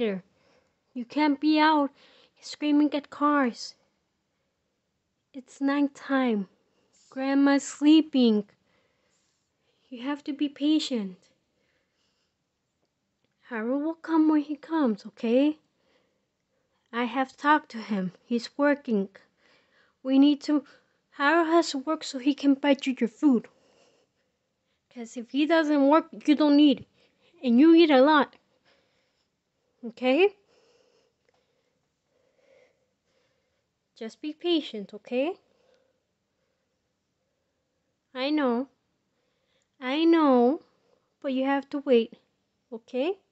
There. You can't be out screaming at cars. It's nighttime. Grandma's sleeping. You have to be patient. Harold will come when he comes, okay? I have talked to him. He's working. We need to... Harold has to work so he can buy you your food. Because if he doesn't work, you don't eat. And you eat a lot. Okay? Just be patient, okay? I know, but you have to wait, okay?